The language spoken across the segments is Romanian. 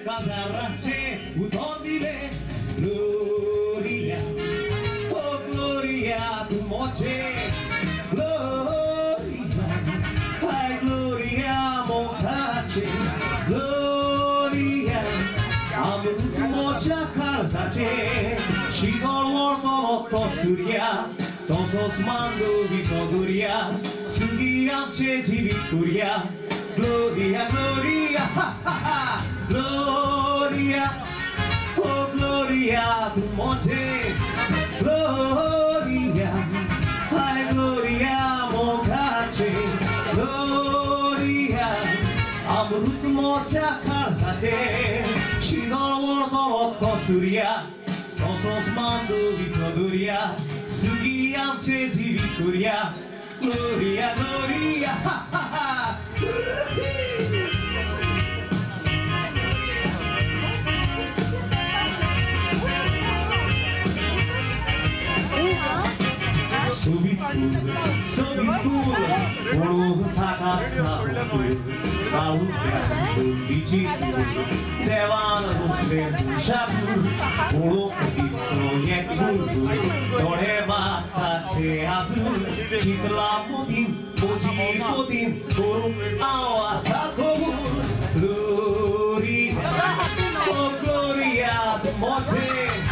Casarrace, utondile, gloria, oh gloria, tu moce, gloria, ay gloria, mocace, gloria, amut mocha calzace, shigol wordo suria, tosos mando visoduria, sugiamce victoria, gloria, gloria, ha ha ha. Gloria, oh gloria, tu monte, gloria, ay gloria, mocache, gloria, amrut mocha calzace, shigol wordo suria, tosos mando visoduria, sugiamce victoria, gloria, gloria, ha ha ha. Sobiful, polo tagasabu, kalukan subijitu, devana muslim shabu, polo kiso yekulu, doreba kache azul, chitla podin, polo awasakobu, gloria, oh gloria, tu monte,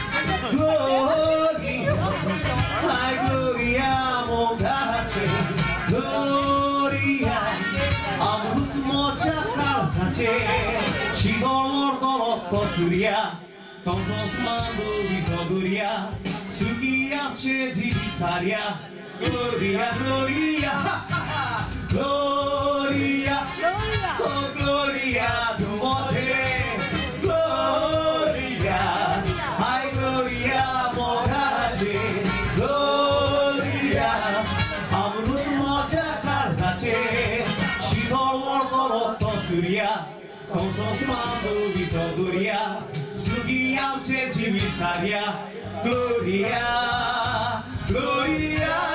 gloria, ay gloria, mogache, gloria, amrut mocha calzache, shigol wordo suria, tosos mando visoduria, sugiamce zivitsaria, gloria, gloria, ha ha ha, gloria, oh gloria, tu monte, gloria, ay gloria, mogache, gloria, amrut mocha calzace, shigol wordo suria, tosos mando visoduria, sugiamce zivitsaria, gloria, gloria.